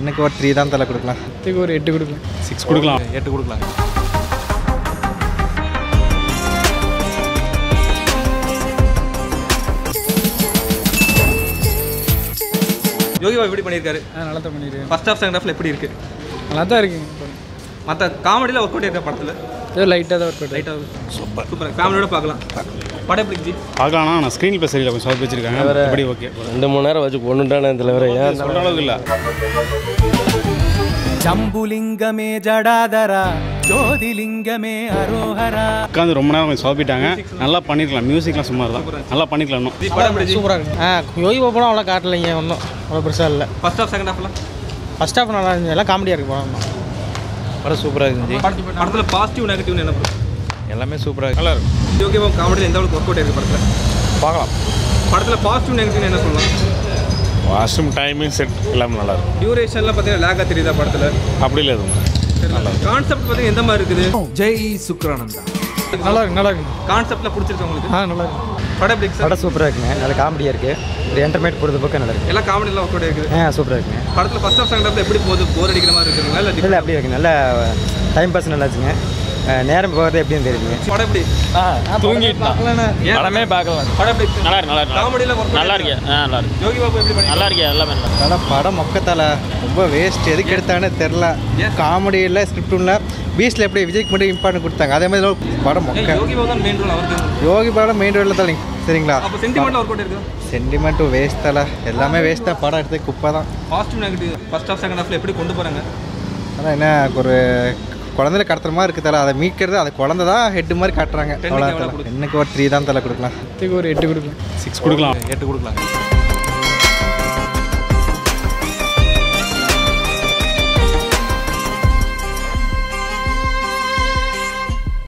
எனக்கு ஒரு 3 தான் தலை கொடுக்கலாம். இதுக்கு ஒரு 8 கொடுக்கலாம். 6 கொடுக்கலாம். 8 கொடுக்கலாம். யோகி பாபு எப்படி பண்ணியிருக்காரு? நல்லா தான் பண்ணியிருக்கேன். ஃபர்ஸ்ட் ஹாஃப் செகண்ட் ஹாஃப்ல எப்படி இருக்கு? நல்லா தான் இருக்குங்க. மற்ற காமெடியில் ஒர்க் அவுட் இருக்க படத்தில் ஏதோ லைட்டாக தான் ஒர்க் அவுட். லைட்டாக சூப்பர் சூப்பர் ஃபேமிலியோட பார்க்கலாம். படம் எப்படி ஜி பார்க்கலாம்னா நான் ஸ்க்ரீன் ப்ளஸ் சரியில்லை, கொஞ்சம் சவுத் வச்சிருக்காங்க. எப்படி ஓகே 2-3 நேரம் வச்சு கொண்டுட்டானே தலைவரை ஏன் சொல்கிற அளவுக்கு இல்லை. ஜம்புலிங்கமே ஜடாதரா ஜோதிலிங்கமே அரோஹரா. உட்காந்து ரொம்ப நேரம் கொஞ்சம் சொதப்பிட்டாங்க. நல்லா பண்ணிருக்கலாம். மியூசிக்லாம் சும்மா தான் நல்லா பண்ணிக்கலாம். இன்னும் படம் எப்படி சூப்பராக இருக்கு. யோகி பாபுலாம் அவ்வளோ காட்டலைங்க, ஒன்றும் அவ்வளோ பெருசாக இல்லை. ஃபர்ஸ்ட் ஹாஃப் செகண்ட் ஹாஃப்லாம் ஃபர்ஸ்ட் ஹாஃப் நல்லா இருந்துச்சு, எல்லாம் காமெடியாக இருக்கு. படம் சூப்பராக இருந்துச்சு. படத்தில் பாசிட்டிவ் நெகட்டிவ் என்ன பண்ணும்? எல்லாமே சூப்பராக நல்லா இருக்கும். யோகி பாபு காமெடியில் எந்த அளவுக்கு ஒர்க் அவுட் இருக்கு படத்தில்? பார்க்கலாம். படத்தில் பாசிட்டிவ் நெகட்டிவ் என்ன சொல்லலாம்? வாஷ்ரூம் டைமிங் செட் எல்லாமே நல்லா இருக்கும். டியூரேஷன்லாம் பார்த்தீங்கன்னா லேக்காக தெரியுதா படத்தில்? அப்படி இல்லை எதுவும் கான்செப்ட் பார்த்தீங்கன்னா எந்த மாதிரி இருக்குது? ஜெய் சுக்ரானந்தா. நல்லா இருக்கு, நல்லா இருக்கு. கான்செப்ட்ல பிடிச்சிருக்கு உங்களுக்கு? நல்லா இருக்கு. படம் எப்படி இருக்கு? படம் சூப்பராக இருக்குங்க. நல்ல காமெடியாக இருக்குது. ஒரு என்டர்மெண்ட் பொறுத்த பக்கம் நல்லா இருக்குது. எல்லா காமெடியெல்லாம் ஒர்க் அவுட் இருக்குது. சூப்பராக இருக்குங்க. படத்தில் ஃபர்ஸ்ட் ஹாஃப் செகண்ட் ஹாஃப் எப்படி போகுது? போர் அடிக்கிற மாதிரி இருக்குங்களா இல்லை இல்லை அப்படி இருக்குங்க. நல்லா டைம் பாஸ் நல்லாச்சுங்க. நேரம் போகிறது எப்படின்னு தெரியுதுங்க. படம் எப்படி? படமே பார்க்கலாம். படம் எப்படி இருக்கு? நல்லா இருக்கு. நல்லா இருக்கு. காமெடியில் ஒர்க் நல்லா இருக்கு. நல்லா இருக்கு. யோகி பாபு எப்படி பண்ணி? நல்லா இருக்கு. எல்லாமே நல்லா ஆனால் படம் மொக்கத்தால ரொம்ப வேஸ்ட். எதுக்கு எடுத்தானே தெரில. காமெடி இல்லை, ஸ்கிரிப்டும் இல்லை. பீச்சில் எப்படி விஜய்க்கு மட்டும் இம்பார்ட்டன்ட் கொடுத்தாங்க, அதே மாதிரி படம் மொக்க. யோகி பாபு தான் மெயின் ரோல் அவருக்கு. யோகி படம் மெயின் ரோலில் தான் சரிங்களா? அப்போ சென்டிமெண்ட்ல ஒர்க் அவுட் இருக்கு. சென்டிமெண்ட்டும் வேஸ்ட் தலை. எல்லாமே வேஸ்ட் தான். படம் எடுத்து குப்பை தான். Positive negative first half second ஹாஃப்ல எப்படி கொண்டு போறாங்க? ஆனால் என்ன ஒரு குழந்தைல கடத்துற மாதிரி இருக்குது தலை. அதை மீட்கிறது அது குழந்தை தான் ஹெட் மாதிரி காட்டுறாங்க. அவ்வளோ எனக்கு ஒரு 3 தான் தலை கொடுக்கலாம். இதுக்கு ஒரு 8 கொடுக்கலாம். 6 கொடுக்கலாம். 8 கொடுக்கலாம்.